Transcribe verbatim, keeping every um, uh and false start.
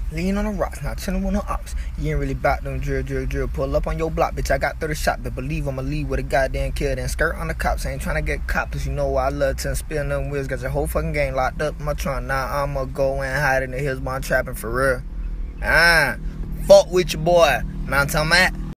Lean on the rocks, not chillin' with no ops. You ain't really bout them drill, drill, drill. Pull up on your block, bitch. I got thirty shots, but believe I'ma leave with a goddamn kill. Then skirt on the cops. I ain't tryna get cops. You know why I love to spill them wheels. Got your whole fucking game locked up in my trunk. Now I'ma go and hide in the hills, but I'm trapping for real. Ah, fuck with your boy. Man, I'm talking about.